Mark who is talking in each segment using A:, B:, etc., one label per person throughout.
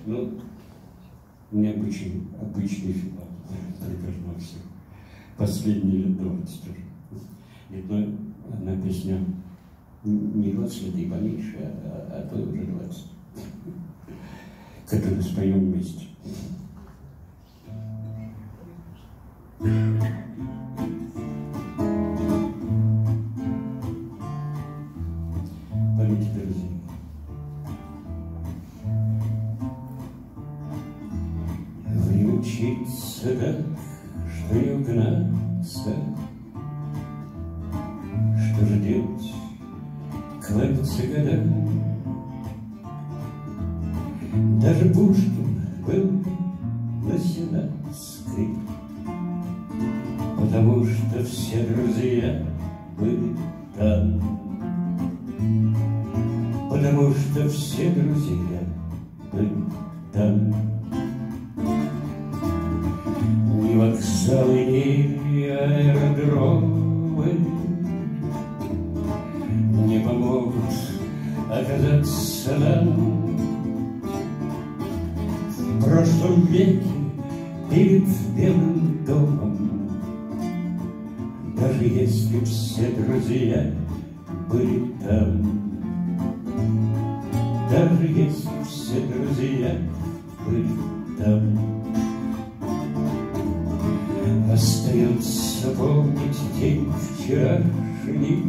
A: Ну, необычный, обычный финал, примерно все. Последние лет 20 уже. Нет, одна песня не 20 лет и поменьше, а то уже 20. Которую споем вместе. Память друзей. Выучиться так, что не угнаться, что же делать, кланяться годам. Даже Пушкин был на Сенатской, потому что все друзья были там. Потому что все друзья были там. Ни вокзалы, ни аэродромы не помогут оказаться нам. В прошлом веке перед Белым домом, даже если все друзья были там, даже если все друзья были там, остается помнить день вчерашний.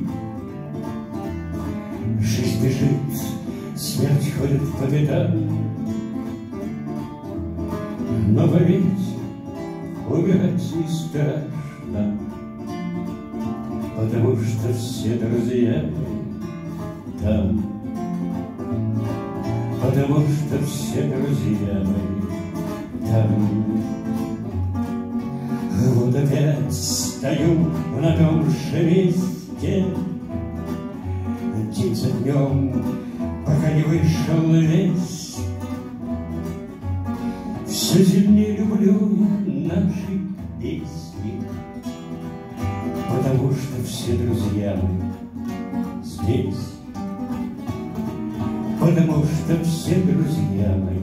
A: Жизнь бежит, смерть ходит по пятам. Но поверьте, умирать не страшно, потому что все друзья там. Потому что все друзья мои там. Вот опять стою на том же месте, день за днем, пока не вышел весь. Все сильнее люблю я наши песни, потому что все друзья мои здесь. Потому что все друзья мои